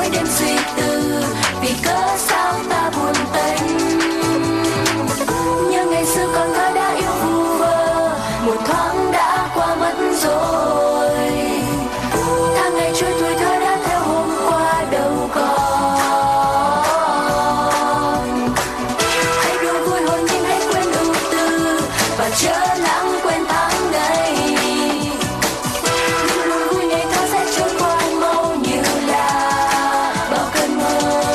mỗi đêm suy tư vì cớ sao ta buồn tênh. Nhớ ngày xưa còn thơ đã yêu vu vơ, một thoáng đã qua mất rồi. Tháng ngày trôi tuổi thơ đã theo hôm qua đâu còn. Hãy đùa vui hồn nhiên, hãy quên ưu tư và chớ lãng quên tháng ngày. Những buồn vui ngày thơ sẽ trôi qua mau như là bao cơn mơ.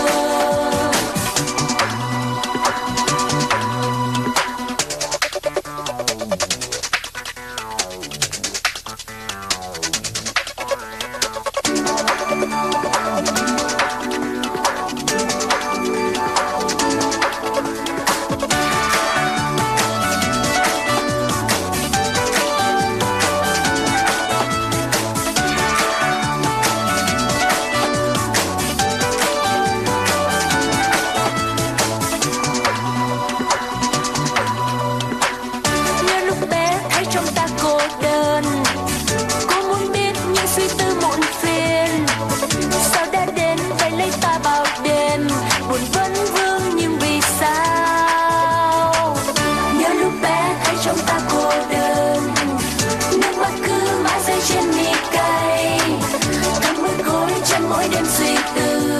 Nhớ lúc bé thấy trong ta cô đơn, cô muốn biết những suy tư muộn phiền. Sao đã đến vậy lấy ta bao đêm, buồn vẫn vương nhưng vì sao? Nhớ lúc bé thấy trong ta cô đơn, nước mắt cứ mãi rơi trên mi cay, thấm môi gối chân mỗi đêm suy tư